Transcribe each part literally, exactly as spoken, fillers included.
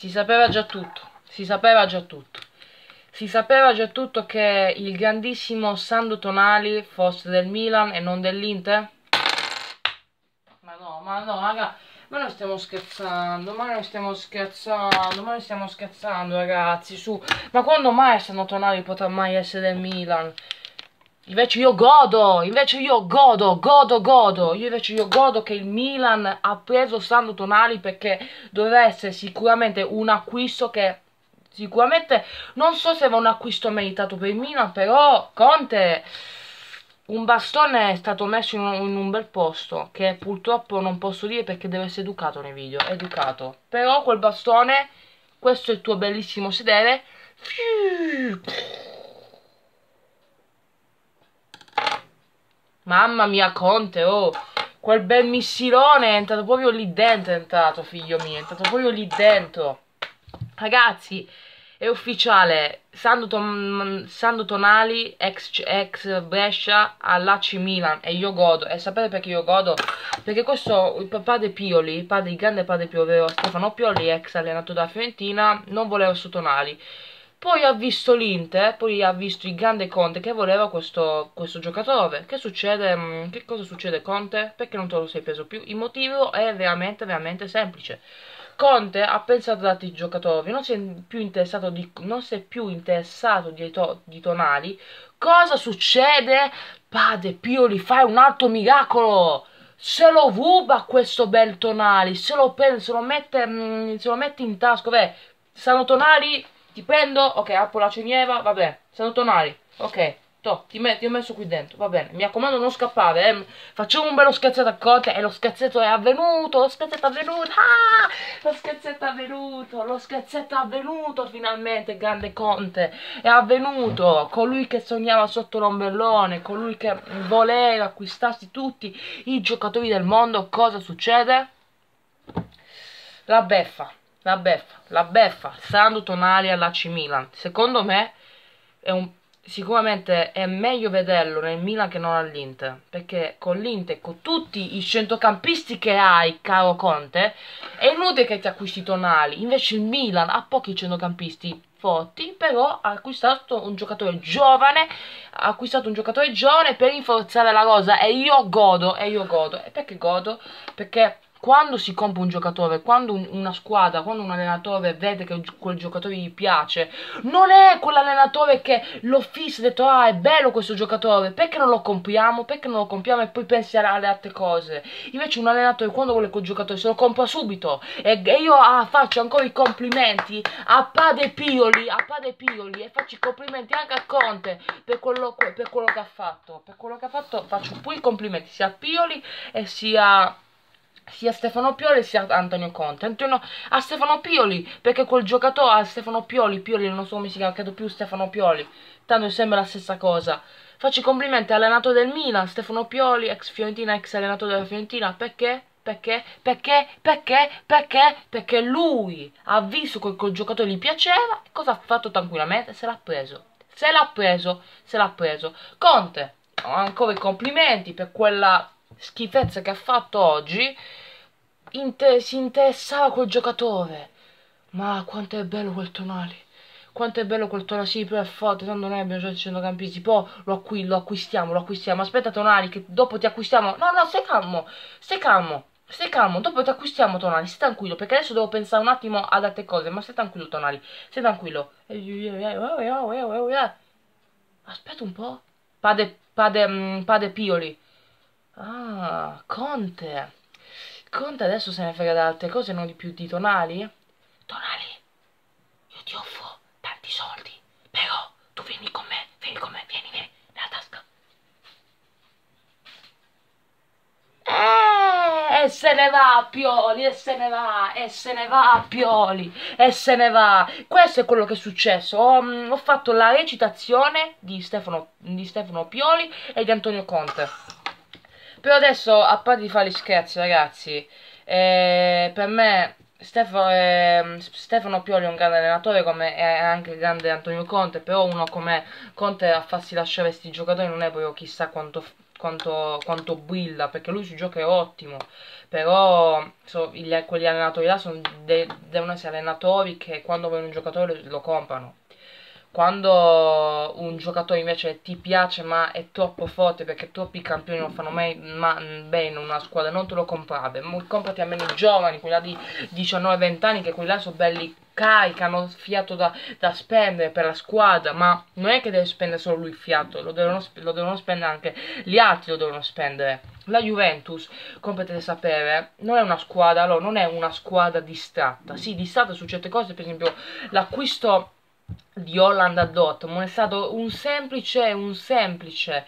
si sapeva già tutto, si sapeva già tutto. Si sapeva già tutto che il grandissimo Sandro Tonali fosse del Milan e non dell'Inter? Ma no, ma no, raga, ma noi stiamo scherzando, ma noi stiamo scherzando, ma noi stiamo scherzando, ragazzi, su. Ma quando mai Sandro Tonali potrà mai essere del Milan? Invece io godo, invece io godo, godo, godo. Io invece io godo che il Milan ha preso Sandro Tonali perché doveva essere sicuramente un acquisto che sicuramente non so se era un acquisto meritato per il Milan, però Conte un bastone è stato messo in un, in un bel posto che purtroppo non posso dire perché deve essere educato nei video, educato. Però quel bastone, questo è il tuo bellissimo sedere. Mamma mia Conte, oh, quel bel missilone è entrato proprio lì dentro, è entrato figlio mio, è entrato proprio lì dentro. Ragazzi, è ufficiale, Sandro, Tom, Sandro Tonali, ex, ex Brescia all'A C Milan, e io godo. E sapete perché io godo? Perché questo, il padre Pioli, il, padre, il grande padre Pioli, ovvero Stefano Pioli, ex allenatore della Fiorentina, non voleva su Tonali. Poi ha visto l'Inter, poi ha visto il grande Conte che voleva questo, questo giocatore. Che succede? Che cosa succede Conte? Perché non te lo sei preso più? Il motivo è veramente, veramente semplice. Conte ha pensato ad altri giocatori, non si è più interessato di, non si è più interessato di, to, di Tonali. Cosa succede? Padre Pioli, fai un altro miracolo! Se lo ruba questo bel Tonali, se lo prende, se lo mette, mh, se lo mette in tasca, beh, stanno Tonali, ti prendo, ok, apro la ceniera, vabbè, stanno Tonali, ok. To, ti, met, ti ho messo qui dentro, va bene, mi raccomando non scappare, eh. Facciamo un bello scherzetto a Conte e lo scherzetto è avvenuto, lo scherzetto è avvenuto, ah, lo scherzetto è avvenuto, lo scherzetto è avvenuto finalmente, grande Conte, è avvenuto, colui che sognava sotto l'ombrellone, colui che voleva acquistarsi tutti i giocatori del mondo, cosa succede? La beffa, la beffa, la beffa, Sandro Tonali all'A C Milan, secondo me è un sicuramente è meglio vederlo nel Milan che non all'Inter, perché con l'Inter, con tutti i centrocampisti che hai, caro Conte, è inutile che ti acquisti Tonali. Invece il Milan ha pochi centrocampisti forti, però ha acquistato un giocatore giovane, ha acquistato un giocatore giovane per rinforzare la cosa, e io godo, e io godo. E perché godo? Perché quando si compra un giocatore, quando un, una squadra, quando un allenatore vede che quel giocatore gli piace, non è quell'allenatore che lo fissa e ha detto ah è bello questo giocatore, perché non lo compriamo, perché non lo compriamo e poi pensi alle altre cose. Invece un allenatore quando vuole quel giocatore se lo compra subito, e, e io ah, faccio ancora i complimenti a Padre Pioli, a Padre Pioli, e faccio i complimenti anche a Conte per quello, per quello che ha fatto, per quello che ha fatto faccio pure i complimenti sia a Pioli e sia sia Stefano Pioli sia Antonio Conte. Antonio, a Stefano Pioli, perché quel giocatore, a Stefano Pioli, Pioli non so come si chiama, credo più Stefano Pioli, tanto sembra la stessa cosa. Faccio i complimenti all'allenatore del Milan, Stefano Pioli, ex Fiorentina, ex allenatore della Fiorentina, perché? Perché? Perché? Perché? Perché? Perché lui ha visto che quel giocatore gli piaceva e cosa ha fatto tranquillamente? Se l'ha preso. Se l'ha preso, se l'ha preso. Conte, ancora i complimenti per quella schifezza che ha fatto oggi. Inter si interessava quel giocatore. Ma quanto è bello quel Tonali, quanto è bello quel Tonali, sì, però è forte, tanto noi abbiamo già i centrocampisti, poi lo, acqui lo acquistiamo, lo acquistiamo, aspetta Tonali che dopo ti acquistiamo, no no stai calmo, stai calmo, stai calmo, dopo ti acquistiamo Tonali, stai tranquillo, perché adesso devo pensare un attimo ad altre cose, ma stai tranquillo Tonali, stai tranquillo, aspetta un po', Pade, Pade, Pade Pioli, ah, Conte. Conte adesso se ne frega da altre cose, non di più di Tonali. Tonali, io ti offro tanti soldi, però tu vieni con me, vieni con me, vieni, vieni, nella tasca. Eh, e se ne va Pioli, e se ne va, e se ne va Pioli, e se ne va. Questo è quello che è successo. Ho, mm, ho fatto la recitazione di Stefano, di Stefano Pioli e di Antonio Conte. Però adesso, a parte di fare gli scherzi, ragazzi, eh, per me Stefano, eh, Stefano Pioli è un grande allenatore, come è anche il grande Antonio Conte, però uno come Conte a farsi lasciare questi giocatori non è proprio chissà quanto, quanto, quanto brilla, perché lui sul gioco è ottimo, però so, gli- quegli allenatori là sono de devono essere allenatori che quando vogliono un giocatore lo comprano. Quando un giocatore invece ti piace ma è troppo forte perché troppi campioni non fanno mai ma, bene in una squadra, non te lo comprare. Comprati almeno i giovani, quelli là di diciannove venti anni, che quelli là sono belli carichi, hanno fiato da, da spendere per la squadra, ma non è che deve spendere solo lui il fiato, lo devono, lo devono spendere anche gli altri, lo devono spendere. La Juventus, come potete sapere, non è una squadra, allora non è una squadra distratta, sì, distratta su certe cose, per esempio l'acquisto di Holland a Dortmund è stato un semplice, un semplice,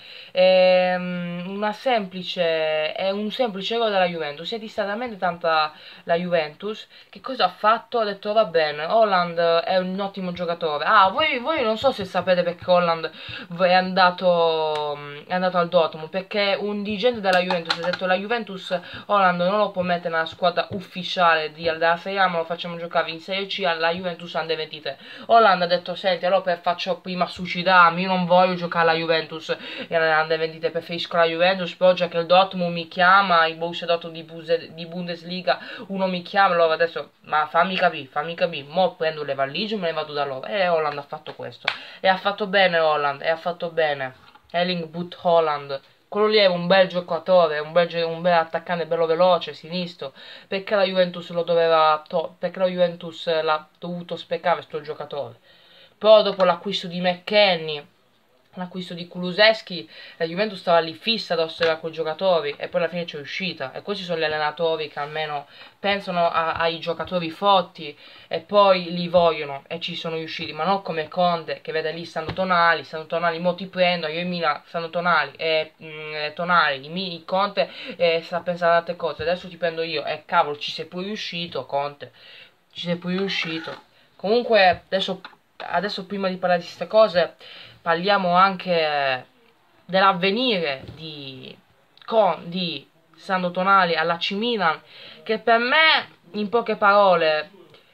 ehm, una semplice, è un semplice errore della Juventus. Si è distata talmente tanta la Juventus che cosa ha fatto? Ha detto va bene, Holland è un ottimo giocatore. Ah, voi, voi non so se sapete perché Holland è andato, è andato al Dortmund, perché un dirigente della Juventus ha detto la Juventus Holland non lo può mettere nella squadra ufficiale di, della Serie A, ma lo facciamo giocare in Serie C alla Juventus Under ventitré. Holland ha detto senti, allora faccio prima suicidarmi, io non voglio giocare alla Juventus e alla Under ventitré, preferisco la Juventus, però già che il Dortmund mi chiama, il Borussia Dortmund di, Buse, di Bundesliga, uno mi chiama, allora adesso, ma fammi capire, fammi capire, mo prendo le valigie e me ne vado da loro. E Holland ha fatto questo, e ha fatto bene Holland, e ha fatto bene, Erling Brut Holland. Quello lì è un bel giocatore, un bel, un bel attaccante, bello veloce, sinistro. Perché la Juventus lo doveva perché la Juventus l'ha dovuto sprecare sto giocatore. Però dopo l'acquisto di McKennie, l'acquisto di Kulusevski, la Juventus stava lì fissa ad osservare quei giocatori e poi alla fine c'è uscita. E questi sono gli allenatori che almeno pensano a, ai giocatori forti e poi li vogliono e ci sono riusciti, ma non come Conte che vede lì stanno Tonali, stanno Tonali, mo ti prendo, io in Milan stanno Tonali e mm, Tonali, il, il Conte eh, sta pensando ad altre cose, adesso ti prendo io e cavolo ci sei pure riuscito Conte, ci sei pure riuscito. Comunque adesso, adesso prima di parlare di queste cose parliamo anche dell'avvenire di, con, di Sandro Tonali all'A C Milan, che per me, in poche parole,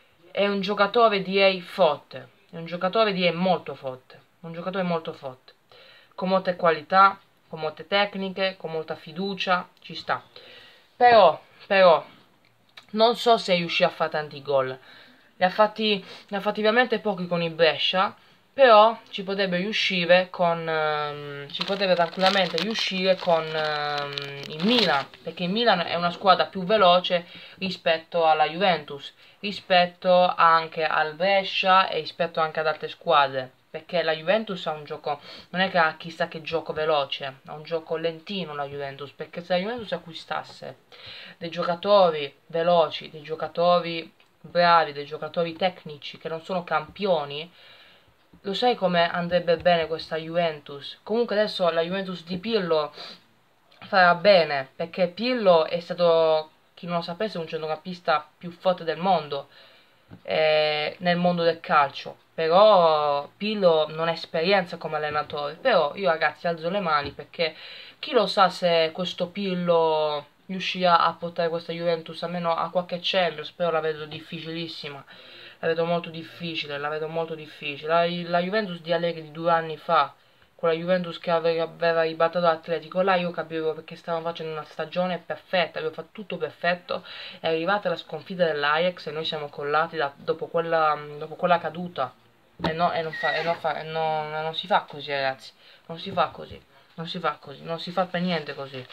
è un giocatore direi forte, è un giocatore direi molto forte, un giocatore molto forte, con molte qualità, con molte tecniche, con molta fiducia, ci sta. Però, però, non so se riuscì a fare tanti gol. Ne ha fatti, ne ha fatti veramente pochi con il Brescia, però ci potrebbe riuscire con ehm, ci potrebbe tranquillamente riuscire con ehm, il Milan, perché il Milan è una squadra più veloce rispetto alla Juventus, rispetto anche al Brescia e rispetto anche ad altre squadre, perché la Juventus ha un gioco, non è che ha chissà che gioco veloce, ha un gioco lentino la Juventus, perché se la Juventus acquistasse dei giocatori veloci, dei giocatori bravi, dei giocatori tecnici che non sono campioni, lo sai come andrebbe bene questa Juventus? Comunque adesso la Juventus di Pirlo farà bene, perché Pirlo è stato, chi non lo sapesse, un centrocampista più forte del mondo, eh, nel mondo del calcio. Però Pirlo non ha esperienza come allenatore. Però io ragazzi alzo le mani, perché chi lo sa se questo Pirlo riuscirà a portare questa Juventus almeno a qualche Champions, però la vedo difficilissima. La vedo molto difficile, la vedo molto difficile. La, la Juventus di Allegri di due anni fa, quella Juventus che aveva, aveva ribattato l'Atletico, là io capivo perché stavano facendo una stagione perfetta, aveva fatto tutto perfetto, è arrivata la sconfitta dell'Ajax e noi siamo collati da, dopo, quella, dopo quella caduta. E, no, e, non, fa, e, non, fa, e non, non si fa così ragazzi, non si fa così, non si fa così, non si fa per niente così.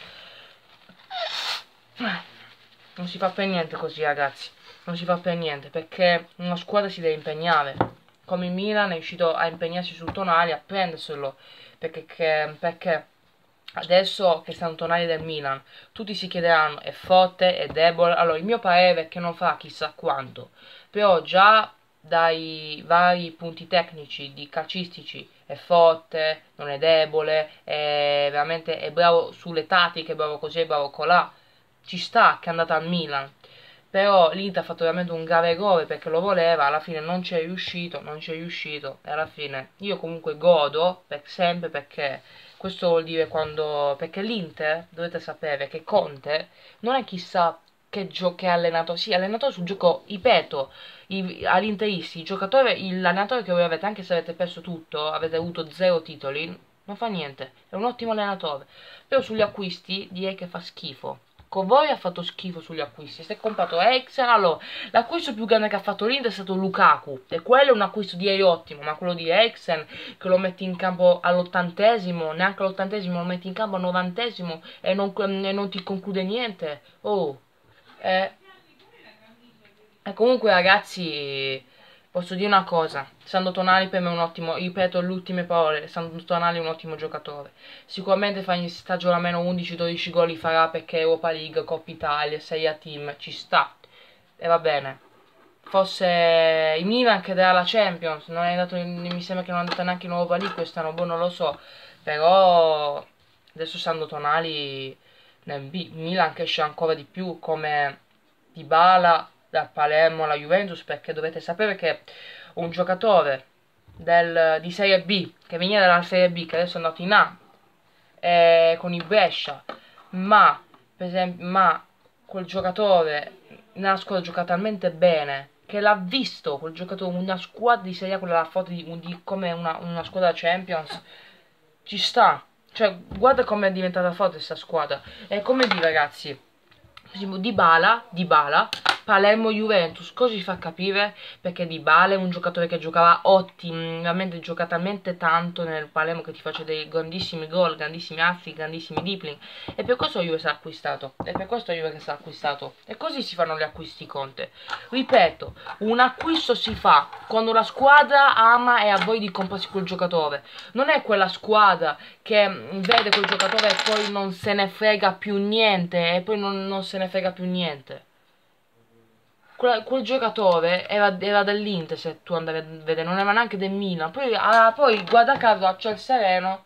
Non si fa per niente così ragazzi, non si fa per niente, perché una squadra si deve impegnare, come il Milan è riuscito a impegnarsi sul Tonali, a prenderselo, perché, che, perché adesso che stanno Tonali del Milan, tutti si chiederanno è forte, è debole. Allora il mio parere è che non fa chissà quanto, però già dai vari punti tecnici, di calcistici, è forte, non è debole, è veramente è bravo sulle tattiche, è bravo così, è bravo colà, ci sta che è andata al Milan. Però l'Inter ha fatto veramente un grave errore perché lo voleva, alla fine non ci è riuscito, non ci è riuscito e alla fine io comunque godo per sempre, perché questo vuol dire quando, perché l'Inter dovete sapere che Conte non è chissà che gioco che ha allenato, sì, ha allenato sul gioco, ripeto, agli interisti, il giocatore, l'allenatore che voi avete, anche se avete perso tutto, avete avuto zero titoli, non fa niente, è un ottimo allenatore. Però sugli acquisti direi che fa schifo. Con voi ha fatto schifo sugli acquisti. Si è comprato Eriksen, allora l'acquisto più grande che ha fatto l'Inter è stato Lukaku, e quello è un acquisto direi ottimo, ma quello di Eriksen che lo metti in campo all'ottantesimo, neanche all'ottantesimo, lo metti in campo al novantesimo e non, e non ti conclude niente. Oh, eh, e comunque ragazzi, posso dire una cosa, Sandro Tonali per me è un ottimo, ripeto le ultime parole, Sandro Tonali è un ottimo giocatore. Sicuramente fa in stagione almeno undici dodici gol li farà, perché Europa League, Coppa Italia, Serie A Team, ci sta. E va bene. Forse il Milan chiederà la Champions, non è andato in- mi sembra che non è andata neanche in Europa League quest'anno, boh, non lo so. Però adesso Sandro Tonali nel B- Milan cresce ancora di più, come Dybala dal Palermo alla Juventus, perché dovete sapere che un giocatore del- di Serie B, che veniva dalla Serie B, che adesso è andato in A, eh, con il Brescia, ma, per esempio, ma quel giocatore nella squadra gioca talmente bene che l'ha visto quel giocatore, una squadra di Serie A, quella forte di, di- come una, una squadra Champions, ci sta. Cioè, guarda come è diventata forte questa squadra. E come dire, ragazzi, Dybala, Dybala, Palermo Juventus, così fa capire perché Dybala è un giocatore che giocava ottimamente, gioca talmente tanto nel Palermo che ti faceva dei grandissimi gol, grandissimi assi, grandissimi dribbling, e per questo Juve sarà acquistato, e per questo Juve che sarà acquistato, e così si fanno gli acquisti, Conte. Ripeto, un acquisto si fa quando la squadra ama e ha voglia di comprarsi quel giocatore, non è quella squadra che vede quel giocatore e poi non se ne frega più niente, e poi non, non se ne frega più niente. Quel, quel giocatore era, era dell'Inter, se tu andavi a vedere, non era neanche del Milan. Poi, ah, poi guarda caso a Ciel Sereno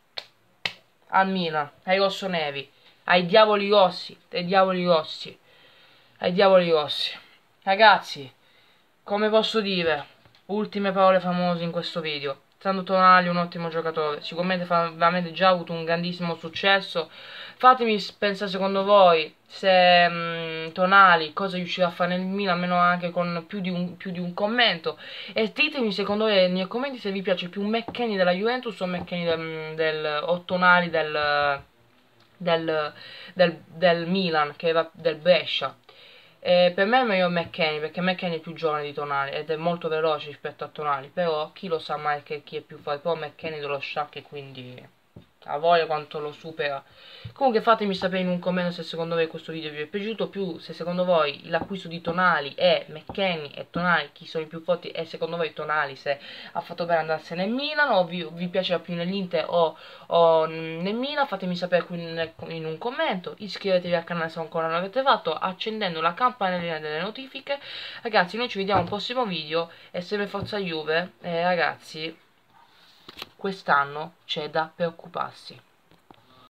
al Milan, ai rossoneri, ai diavoli rossi, ai diavoli rossi, ai diavoli rossi. Ragazzi, come posso dire, ultime parole famose in questo video. Sandro Tonali è un ottimo giocatore, sicuramente fa veramente già avuto un grandissimo successo. Fatemi pensare secondo voi se mh, Tonali cosa riuscirà a fare nel Milan, almeno anche con più di, un, più di un commento. E ditemi secondo voi nei commenti se vi piace più McKennie della Juventus o McKennie del, del, o Tonali del, del, del, del Milan, che era del Brescia. Eh, per me è meglio McKennie, perché McKennie è più giovane di Tonali ed è molto veloce rispetto a Tonali, però chi lo sa mai che chi è più forte. Però McKennie dello Shakhtar, quindi a voglia quanto lo supera. Comunque fatemi sapere in un commento se secondo voi questo video vi è piaciuto, più se secondo voi l'acquisto di Tonali e McKennie e Tonali chi sono i più forti, e secondo voi Tonali se ha fatto bene andarsene in Milan, o vi, vi piaceva più nell'Inter o, o nel Milan. Fatemi sapere qui in, in un commento, iscrivetevi al canale se ancora non l'avete fatto, accendendo la campanellina delle notifiche. Ragazzi, noi ci vediamo al prossimo video, e sempre forza Juve, e ragazzi, quest'anno c'è da preoccuparsi.